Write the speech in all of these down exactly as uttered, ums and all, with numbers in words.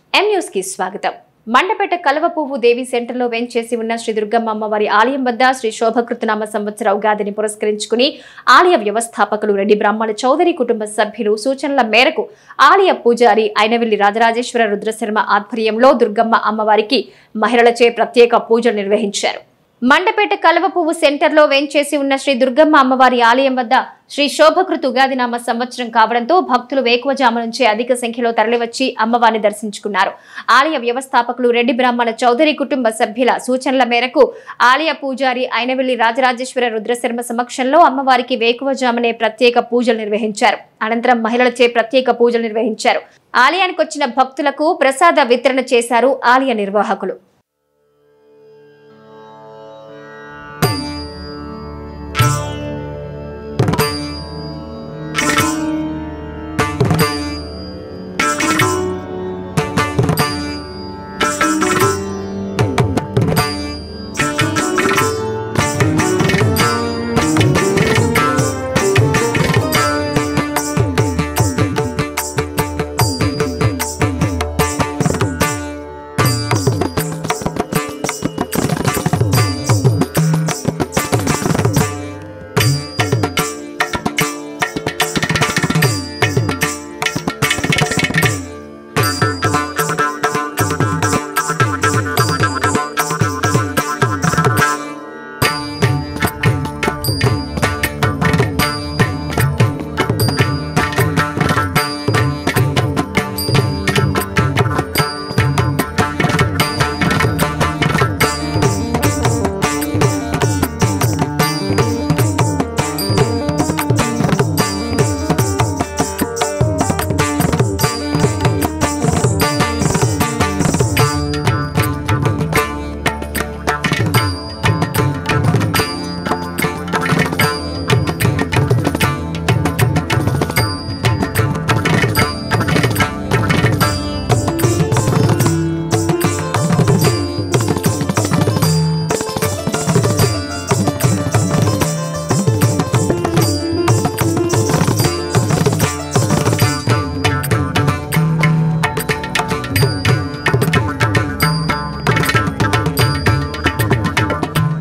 M news కి స్వాగతం. మండపేట కలవపువ్వు దేవి సెంటర్లో వెంచేసి ఉన్న శ్రీ దుర్గమ్మ అమ్మవారి ఆలయం వద్ద శ్రీ శోభకృతనామ సంవత్సర ఉగాదిని పురస్కరించుకుని ఆలయ వ్యవస్థాపకులు రెడ్డి బ్రాహ్మణ చౌదరి కుటుంబ సభ్యులు సూచనల మేరకు ఆలయ పూజారి అయినవిల్లి రాజరాజేశ్వర రుద్రశర్మ ఆధ్వర్యంలో దుర్గమ్మ అమ్మవారికి మహిళలచే ప్రత్యేక పూజలు నిర్వహించారు. మండపేట కలవపువ్వు సెంటర్లో వెంచేసి ఉన్న శ్రీ దుర్గమ్మ అమ్మవారి ఆలయం వద్ద శ్రీ శోభకృత ఉగాది నామ సంవత్సరం కావడంతో భక్తులు వేకువజామ నుంచి అధిక సంఖ్యలో తరలివచ్చి అమ్మవారిని దర్శించుకున్నారు. ఆలయ వ్యవస్థాపకులు రెడ్డి బ్రాహ్మణ చౌదరి కుటుంబ సభ్యుల సూచనల మేరకు ఆలయ పూజారి అయినవిల్లి రాజరాజేశ్వర రుద్రశర్మ సమక్షంలో అమ్మవారికి వేకువజామనే ప్రత్యేక పూజలు నిర్వహించారు. అనంతరం మహిళలచే ప్రత్యేక పూజలు నిర్వహించారు. ఆలయానికి వచ్చిన భక్తులకు ప్రసాద వితరణ చేశారు ఆలయ నిర్వాహకులు.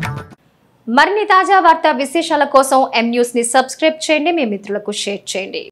మరిన్ని తాజా వార్తా విశేషాల కోసం ఎం న్యూస్ ని సబ్స్క్రైబ్ చేయండి, మీ మిత్రులకు షేర్ చేయండి.